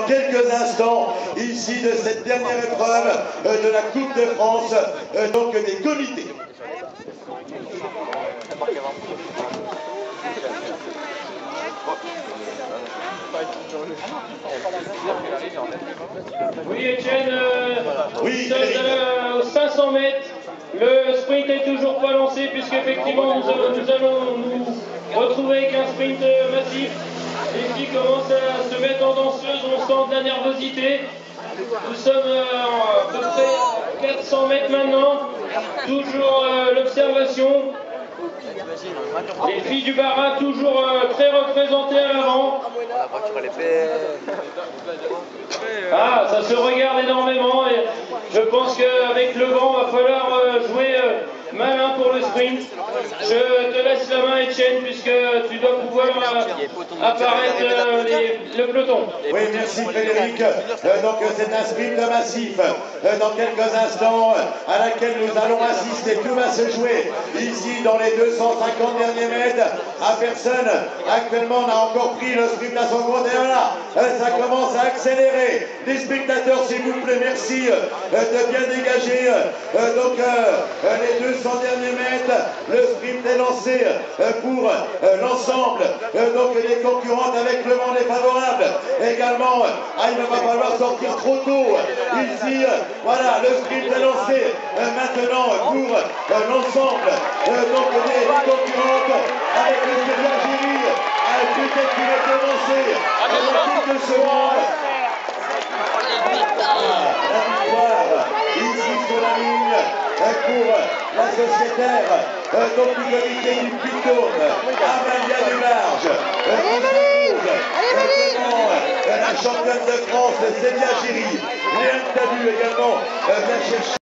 Quelques instants ici de cette dernière épreuve de la Coupe de France, donc des comités. Oui, Etienne, Oui, nous sommes aux 500 mètres. Le sprint n'est toujours pas lancé puisqu'effectivement nous allons nous retrouver avec un sprint massif. Les filles commencent à se mettre en danseuse, on sent de la nervosité. Nous sommes à peu près 400 mètres maintenant, toujours l'observation. Les filles du Barat toujours très représentées à l'avant. Ah, ça se regarde énormément et je pense qu'avec le vent, il va falloir jouer malin pour le sprint. Je te laisse la main, Etienne, puisque tu dois pouvoir apparaître le peloton. Oui, merci Frédéric. Donc c'est un sprint massif dans quelques instants à laquelle nous allons assister. Tout va se jouer ici dans les 250 derniers mètres. À personne actuellement n'a encore pris le sprint à son compte. Et voilà, ça commence à accélérer. Les spectateurs, s'il vous plaît, merci de bien dégager. Donc les 200 derniers mètres, le sprint est lancé pour l'ensemble donc des concurrentes avec le vent défavorable. Également, il ne va pas falloir sortir trop tôt. Ici, voilà, le sprint est lancé maintenant pour l'ensemble donc des concurrentes avec le Célia Géry. Peut-être qu'il est avancé à quelques secondes. La victoire ici sur la ligne pour la sociétaire donc du comité du Puy-de-Dôme, Amalia Dularge, la championne de France, Célia Géry. Léa Tabu également vient chercher.